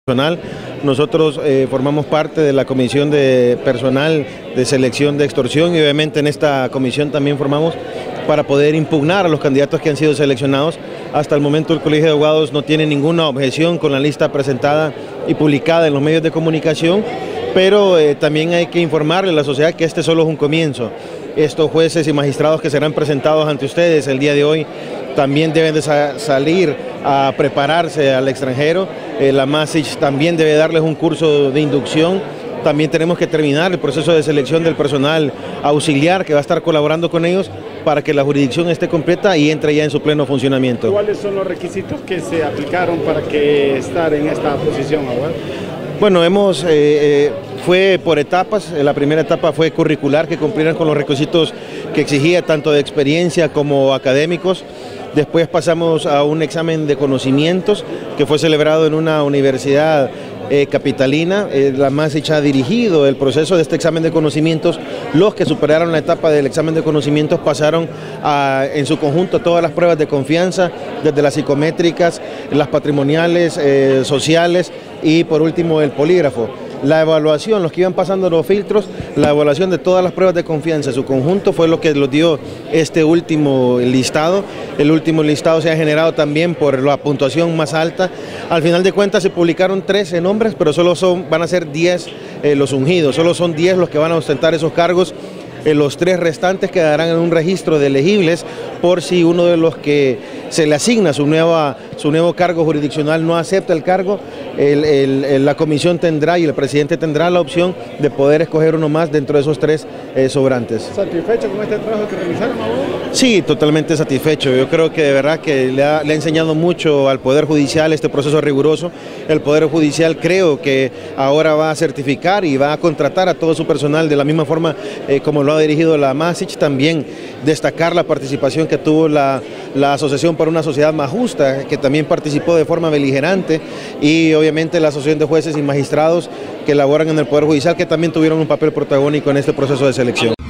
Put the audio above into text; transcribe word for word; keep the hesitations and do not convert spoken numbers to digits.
Personal. Nosotros eh, formamos parte de la comisión de personal de selección de extorsión y obviamente en esta comisión también formamos para poder impugnar a los candidatos que han sido seleccionados. Hasta el momento el Colegio de Abogados no tiene ninguna objeción con la lista presentada y publicada en los medios de comunicación, pero eh, también hay que informarle a la sociedad que este solo es un comienzo. Estos jueces y magistrados que serán presentados ante ustedes el día de hoy también deben de sa salir a prepararse al extranjero. Eh, la MASICH también debe darles un curso de inducción. También tenemos que terminar el proceso de selección del personal auxiliar que va a estar colaborando con ellos para que la jurisdicción esté completa y entre ya en su pleno funcionamiento. ¿Cuáles son los requisitos que se aplicaron para que estar en esta posición, abogado? Bueno, hemos, eh, eh, fue por etapas. La primera etapa fue curricular, que cumplieran con los requisitos que exigía tanto de experiencia como académicos. Después pasamos a un examen de conocimientos que fue celebrado en una universidad eh, capitalina. Eh, la MASICH ha dirigido el proceso de este examen de conocimientos. Los que superaron la etapa del examen de conocimientos pasaron a, en su conjunto, todas las pruebas de confianza, desde las psicométricas, las patrimoniales, eh, sociales y por último el polígrafo. La evaluación, los que iban pasando los filtros, la evaluación de todas las pruebas de confianza en su conjunto fue lo que los dio este último listado. El último listado se ha generado también por la puntuación más alta. Al final de cuentas se publicaron trece nombres, pero solo son, van a ser diez eh, los ungidos, solo son diez los que van a ostentar esos cargos. Eh, los tres restantes quedarán en un registro de elegibles por si uno de los que se le asigna su, nueva, su nuevo cargo jurisdiccional no acepta el cargo. El, el, el, la comisión tendrá y el presidente tendrá la opción de poder escoger uno más dentro de esos tres eh, sobrantes. ¿Satisfecho con este trabajo que realizaron, abogado? Sí, totalmente satisfecho. Yo creo que de verdad que le ha, le ha enseñado mucho al Poder Judicial este proceso riguroso. El Poder Judicial creo que ahora va a certificar y va a contratar a todo su personal de la misma forma eh, como lo ha dirigido la MASICH. También destacar la participación que tuvo la, la Asociación para una Sociedad Más Justa, que también participó de forma beligerante, y obviamente la Asociación de Jueces y Magistrados que laboran en el Poder Judicial, que también tuvieron un papel protagónico en este proceso de selección.